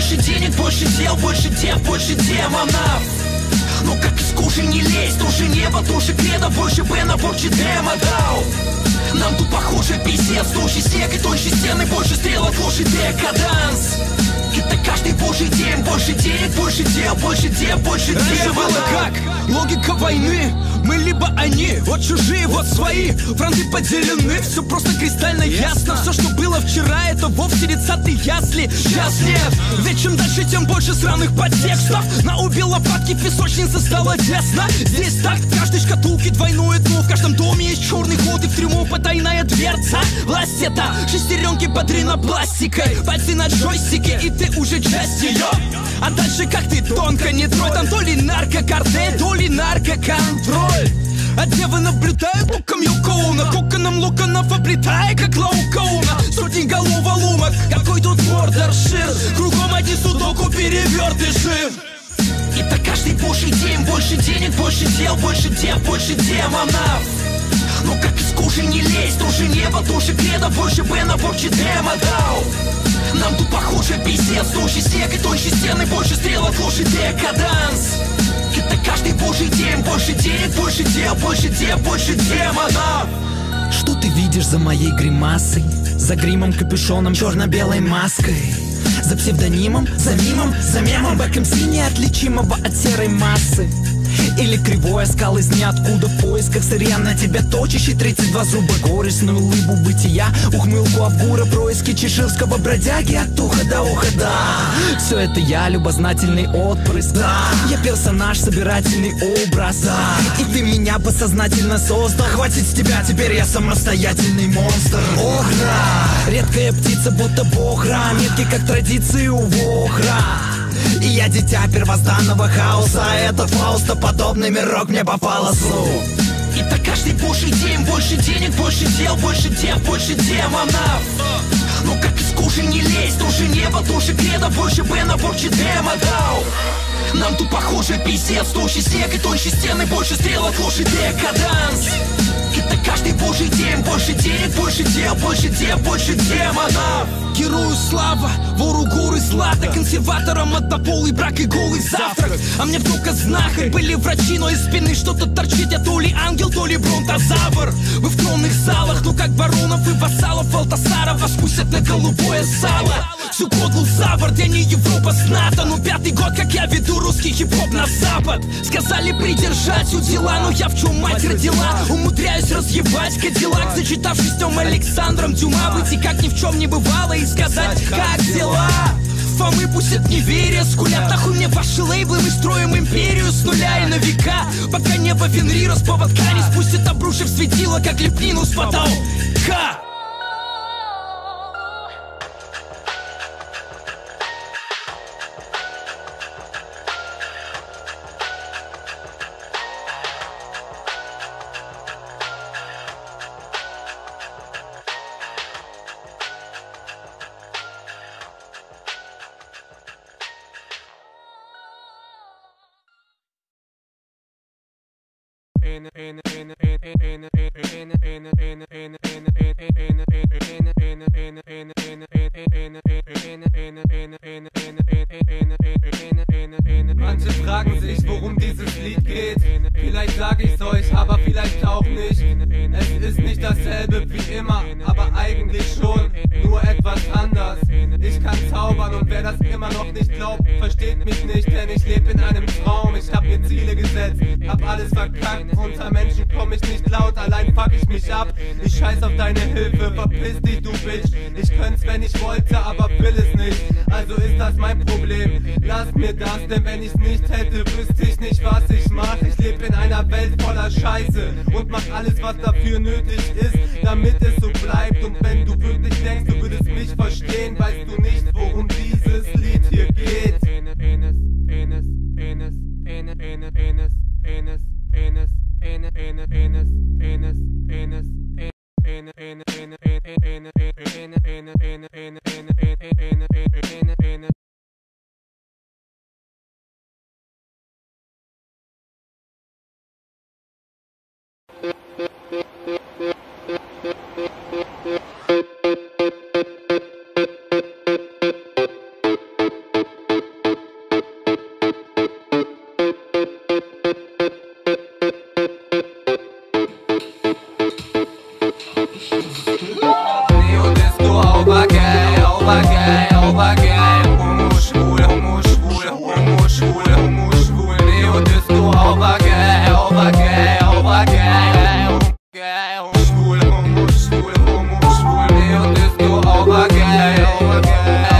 больше денег, больше дел, больше дев, больше демонов. Ну как из кожи не лезть, уже небо, тоже кредо, больше Бена, больше демо дал. Нам тут похоже пиздец, толще снег и тоньше стены, больше стрелок, лучше декаданс. Это каждый божий день, больше денег, больше дел, больше дев, больше раньше было как? Логика войны. Мы либо они, вот чужие, вот свои. Фронты поделены, все просто кристально ясно. Все, что было вчера, это вовсе не цаты ясли. Сейчас нет, ведь чем дальше, тем больше сраных подтекстов. На обе лопатки песочница стала тесно. Здесь так, в каждой шкатулке двойное дно. В каждом доме есть черный ход и в трюму потайная дверца. Власть это шестеренки под ринопластикой, пальцы на джойстике, и ты уже часть ее. А дальше как ты тонко не трой. Там то ли наркокартель, то ли наркоконтроль. А девы наблюдают луком Юкоуна, коконом локонов оплетая, как лаукоуна. Сотни голов ломок, какой тут мордоршир. Кругом одни судоку перевертыши. Это каждый божий день, больше денег, больше дел, больше дев, больше демонов. Ну как из кожи не лезть, тоже небо, тоже кредо, больше Бена, больше демо дал. Нам тут похоже пиздец, толще снег и тоньше стены, больше стрелок, лучше декаданс. Это каждый божий день, больше денег, больше дел, больше дев, больше демонов. Что ты видишь за моей гримасой? За гримом, капюшоном, черно-белой маской. За псевдонимом, за мимом, за мемом БКМС неотличимого от серой массы. Или кривой оскал из ниоткуда в поисках сырья на тебя точащий 32 зуба. Горестную улыбу бытия, ухмылку Авгура, происки чеширского бродяги от уха до уха, да. Все это я, любознательный отпрыск, да. Я персонаж, собирательный образ, да. И ты меня подсознательно создал. Хватит с тебя, теперь я самостоятельный монстр. Ох, да. Редкая птица, будто богра, метки как традиции у вохра. И я дитя первозданного хаоса, этот фаустоподобный мирок мне попало злу. Это каждый божий день, больше денег, больше дел, больше дев, больше демонов. Ну как из кожи не лезть, тоже небо, тоже кредо, больше Бена, больше демо дал. Нам тут похоже пиздец, толще снег и тоньше стены, больше стрелок, лучше декаданс. Это каждый божий день, больше денег, больше дел, больше дев, больше демонов. Герою слава, вору горы злата, консерваторам однополый брак и голый завтрак. А мне вдруг знахарь, были врачи, но из спины что-то торчит. Я то ли ангел, то ли бронтозавр. Вы в тронных залах, ну как баронов и вассалов Алтасаров вас пустят на голубое сало. Всю кодлу Савр, я не Европа с НАТО. Ну 5-й год, как я веду русский хип-хоп на запад. Сказали придержать у дела, но я в чем мать родила. Умудряюсь разъебать кадиллак, зачитавшись Тем Александром Дюма. Выйти как ни в чем не бывало и сказать, как дела. Фомы пустят неверие, скулят нахуй мне ваши лейблы. Мы строим империю с нуля и на века, пока небо Фенрира с поводка не спустит, обрушив светило, как лепнину с потолка. Manche fragen sich, worum dieses Lied geht. Vielleicht sag ich's euch, aber vielleicht auch nicht. Es ist nicht dasselbe wie immer, aber eigentlich schon, nur etwas anders. Ich kann zaubern und wer das immer noch nicht glaubt, versteht mich nicht, denn ich lebe in einem Traum. Ich hab mir Ziele gesetzt, hab alles verkackt. Unter Menschen komm ich nicht laut, allein fuck ich mich ab. Ich scheiß auf deine Hilfe, verpiss dich du Bitch. Ich könnt's, wenn ich wollte, aber will es nicht. Also ist das mein Problem, lass mir das, denn wenn ich's nicht hätte, wüsste ich nicht, was ich mach. Ich lebe in einer Welt voller Scheiße und mach alles, was dafür nötig ist, damit es so bleibt. Und wenn du wirklich denkst, du würdest mich verstehen, weißt du nicht, worum dieses Lied hier geht. Penis, Penis, Penis, Penis, Penis, Penis, Penis, Penis, Penis, Penis, Penis, Penis, Penis, Penis, yeah.